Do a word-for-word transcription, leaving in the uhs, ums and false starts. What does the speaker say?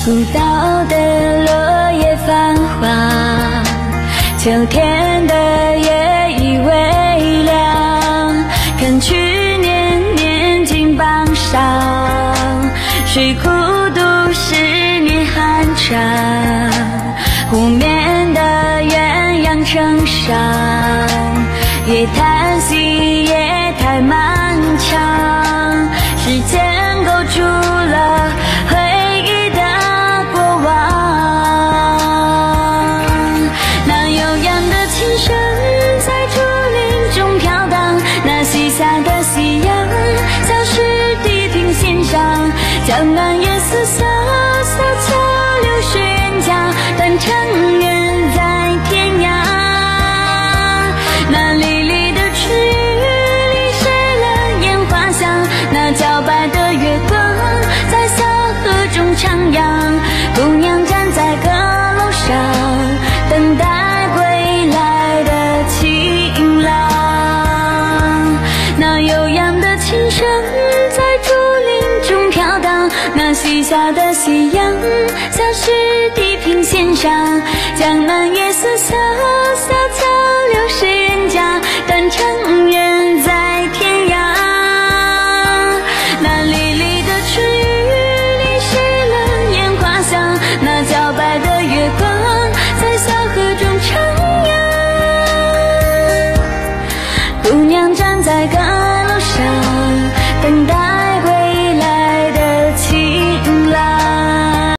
古道的落叶繁华，秋天的夜已微凉。看去年年近傍上，谁孤独十年寒蝉。湖面的鸳鸯成双，夜叹息夜太漫长。时间勾住了回忆的过往，那悠扬的琴声在竹林中飘荡，那西下的夕阳消失地平线上。江南夜色萧萧悄流水人家，断肠人在天涯。那离离的春雨淋湿了烟花香，那皎白的月光在小河中徜徉。姑娘站在阁楼上，等待归来的情郎。那悠扬的琴声在竹林中飘荡，那西下的夕阳消失地平线上。江南夜色萧萧悄流水